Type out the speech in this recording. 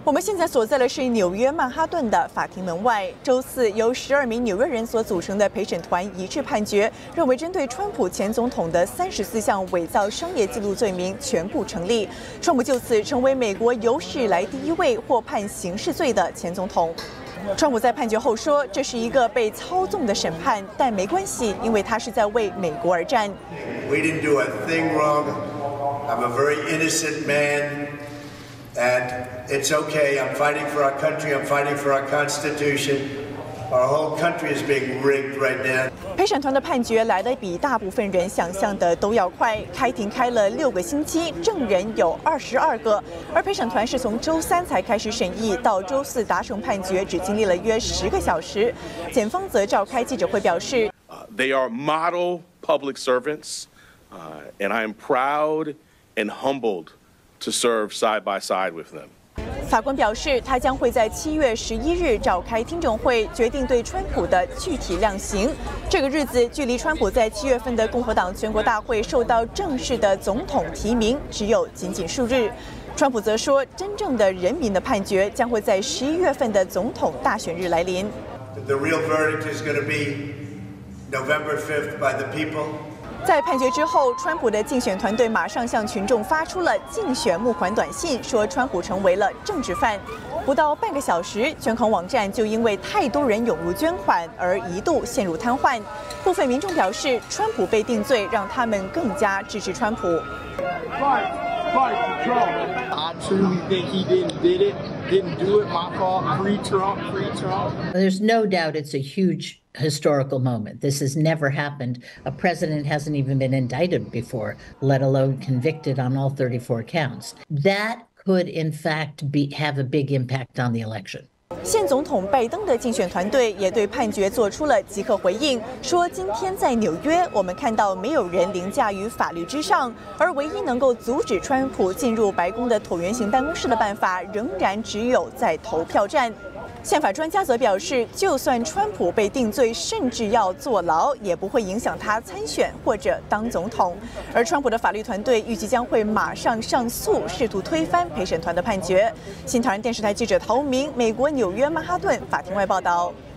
我们现在所在的是纽约曼哈顿的法庭门外。周四，由12名纽约人所组成的陪审团一致判决，认为针对川普前总统的34项伪造商业记录罪名全部成立。川普就此成为美国有史以来第一位获判刑事罪的前总统。川普在判决后说：“这是一个被操纵的审判，但没关系，因为他是在为美国而战。” We didn't do a thing wrong. I'm a very innocent man. And it's okay. I'm fighting for our country. I'm fighting for our Constitution. Our whole country is being rigged right now. 陪审团的判决来得比大部分人想象的都要快。开庭开了6个星期，证人有22个，而陪审团是从周3才开始审议，到周4达成判决，只经历了约10个小时。检方则召开记者会表示 ，They are model public servants, and I am proud and humbled to serve side by side with them. 法官表示，他将会在7月11日召开听证会，决定对川普的具体量刑。这个日子距离川普在7月份的共和党全国大会受到正式的总统提名只有仅仅数日。川普则说，真正的人民的判决将会在11月份的总统大选日来临。 The real verdict is going to be November 5th by the people. 在判决之后，川普的竞选团队马上向群众发出了竞选募款短信，说川普成为了政治犯。不到半个小时，捐款网站就因为太多人涌入捐款而一度陷入瘫痪。部分民众表示，川普被定罪让他们更加支持川普。 I truly think he didn't do it. My fault. Free Trump. Free Trump. There's no doubt it's a huge historical moment. This has never happened. A president hasn't even been indicted before, let alone convicted on all 34 counts. That could, in fact, have a big impact on the election. 现总统拜登的竞选团队也对判决做出了即刻回应，说今天在纽约，我们看到没有人凌驾于法律之上，而唯一能够阻止川普进入白宫的椭圆形办公室的办法，仍然只有在投票站。宪法专家则表示，就算川普被定罪，甚至要坐牢，也不会影响他参选或者当总统。而川普的法律团队预计将会马上上诉，试图推翻陪审团的判决。新唐人电视台记者陶明，美国纽约曼哈顿法庭外报道。